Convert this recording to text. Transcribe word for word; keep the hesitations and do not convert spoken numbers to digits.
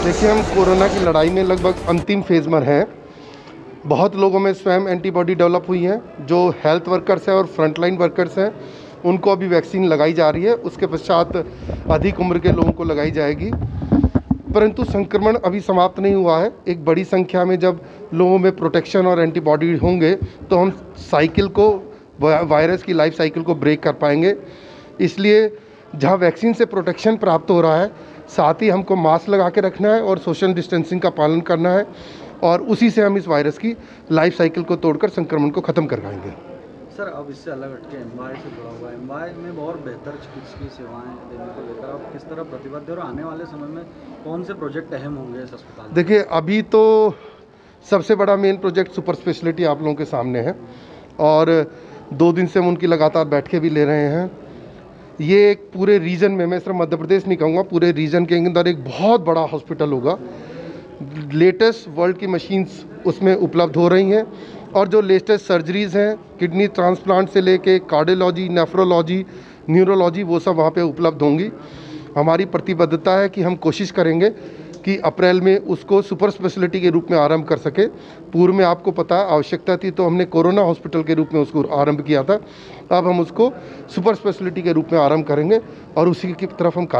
देखिए, हम कोरोना की लड़ाई में लगभग अंतिम फेज़ में हैं। बहुत लोगों में स्वयं एंटीबॉडी डेवलप हुई हैं। जो हेल्थ वर्कर्स हैं और फ्रंटलाइन वर्कर्स हैं, उनको अभी वैक्सीन लगाई जा रही है। उसके पश्चात अधिक उम्र के लोगों को लगाई जाएगी। परंतु संक्रमण अभी समाप्त नहीं हुआ है। एक बड़ी संख्या में जब लोगों में प्रोटेक्शन और एंटीबॉडी होंगे तो हम साइकिल को, वायरस की लाइफ साइकिल को ब्रेक कर पाएंगे। इसलिए जहाँ वैक्सीन से प्रोटेक्शन प्राप्त हो रहा है, साथ ही हमको मास्क लगा के रखना है और सोशल डिस्टेंसिंग का पालन करना है, और उसी से हम इस वायरस की लाइफ साइकिल को तोड़कर संक्रमण को ख़त्म कर पाएंगे। सर, अब इससे अलग हटके एमवाई से जुड़ा हुआ है, एमवाई में और बेहतर चिकित्सकीय सेवाएं देने को लेकर आप किस तरह प्रतिबद्ध हैं और आने वाले समय में कौन से प्रोजेक्ट अहम होंगे इस अस्पताल? देखिए, अभी तो सबसे बड़ा मेन प्रोजेक्ट सुपर स्पेशलिटी आप लोगों के सामने है, और दो दिन से हम उनकी लगातार बैठकें भी ले रहे हैं। ये एक पूरे रीजन में, मैं सिर्फ मध्य प्रदेश नहीं कहूँगा, पूरे रीजन के अंदर एक बहुत बड़ा हॉस्पिटल होगा। लेटेस्ट वर्ल्ड की मशीन्स उसमें उपलब्ध हो रही हैं, और जो लेटेस्ट सर्जरीज़ हैं, किडनी ट्रांसप्लांट से लेके कार्डियोलॉजी, नेफ्रोलॉजी, न्यूरोलॉजी, वो सब वहाँ पे उपलब्ध होंगी। हमारी प्रतिबद्धता है कि हम कोशिश करेंगे कि अप्रैल में उसको सुपर स्पेशलिटी के रूप में आरंभ कर सके। पूर्व में आपको पता है, आवश्यकता थी तो हमने कोरोना हॉस्पिटल के रूप में उसको आरंभ किया था। अब हम उसको सुपर स्पेशलिटी के रूप में आरंभ करेंगे और उसी की तरफ हम